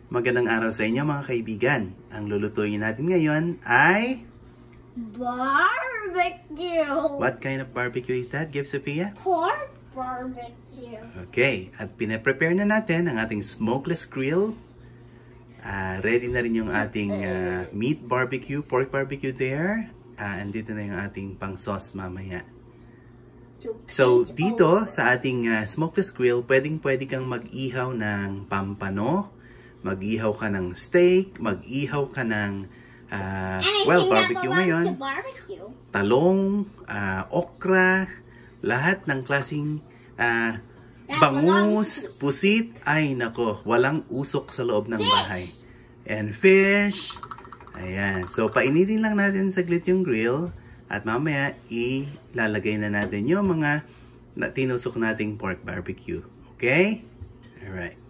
Magandang araw sa inyo mga kaibigan. Ang lulutuin natin ngayon ay barbecue. What kind of barbecue is that? Give Sophia? Pork barbecue. Okay, at pinaprepare na natin ang ating smokeless grill. Ready na rin yung ating meat barbecue, pork barbecue there. Andito na yung ating pang sauce mamaya. So dito sa ating smokeless grill, pwede kang mag-ihaw ng pampano, mag-ihaw ka ng steak, mag-ihaw ka ng barbecue ngayon, talong, okra, lahat ng klaseng bangus, pusit, ay nako, walang usok sa loob ng bahay. And fish, ayan. So painitin lang natin saglit yung grill at mamaya ilalagay na natin yung mga tinusok nating pork barbecue. Okay? Alright.